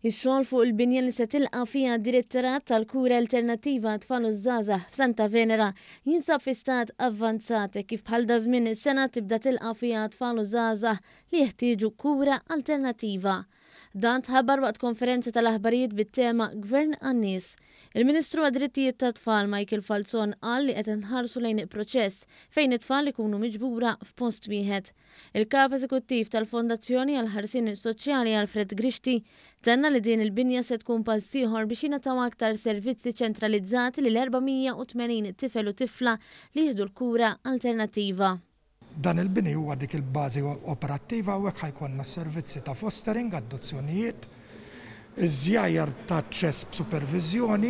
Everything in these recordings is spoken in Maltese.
Ix-xogħol fuq il-binja li se tilqa' fiha d-Direttorat tal-Kura Alternattiva tfal u żgħażagħ f'Santa Venera jinsab fi stat avvanzat kif bħal da żmien is-sena tibda tilqa' fiha tfal u żgħażagħ li jeħtieġu kura alternattiva. Dan tħabbar waqt konferenza tal-aħbarijiet bit-tema Gvern għan-nies. Il-Ministru għad-Drittijiet tat-Tfal Michael Falzon qal li qed inħarsu lejn proċess fejn it-tfal ikunu miġbura f'post wieħed. Il-Kap Eżekuttiv tal-Fondazzjoni għal ħarsien Soċjali Alfred Grixti tenna li din il-binja se tkun pass ieħor biex jingħataw aktar servizzi ċentralizzati lil 480 tifel u tifla li jieħdu l-kura alternattiva. Dan il-bini huwa dik il-bażi operattiva u hekk ħajkonna servizzi ta' fostering, adozzjonijiet, iż-żjajjar ta' aċċess b'supervizjoni,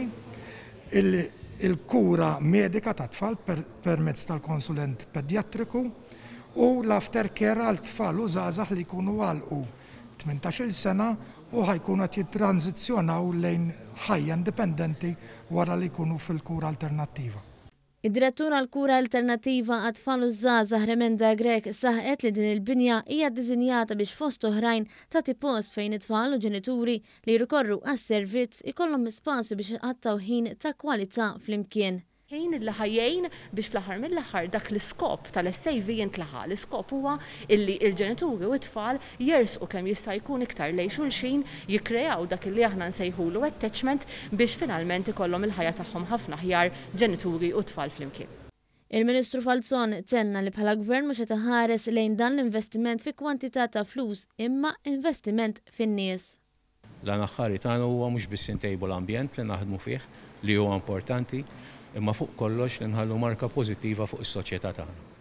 il-kura medika ta' tfal permezz tal-konsulent pedjatriku u l-aftercare għal tfal u żgħażagħ li jkunu għalqu 18-il sena u ħajkunu qed jitranzizzjonaw lejn ħajja indipendenti wara li jkunu fil-kura alternattiva. Id-Direttura għall-Kura Alternattiva għat-tfal u żgħażagħ Remenda Grek saħqet li din il-binja hija ddiżinjata biex fost oħrajn tagħti post fejn it-tfal u ġenituri li jrikorru għas-servizz ikollhom spazju biex iqattaw ħin ta' kwalità flimkien. Ħin li ħajjejn biex fl-aħħar mill-aħħar dak l-iskop tal-SAV jintlaħaq. L-iskop huwa illi il-ġenituri u t-tfal jersqu kemm jista' jkun iktar lejn xulxin, jikkreaw dak li aħna nsejħulu attachment biex finalment ikollhom il-ħajja tagħhom ħafna aħjar ġenituri u tfal flimkien. Il-Ministru Falzon tenna li bħala Gvern mhux qed iħares lejn dan l-investiment fi kwantità ta' flus imma investiment fin-nies. Lan aħħari tagħna huwa mhux biss intejbu l-ambjent li naħdmu fih li huwa importanti, imma fuq kollox li nħallu marka pożittiva fuq is-soċjetà tagħna.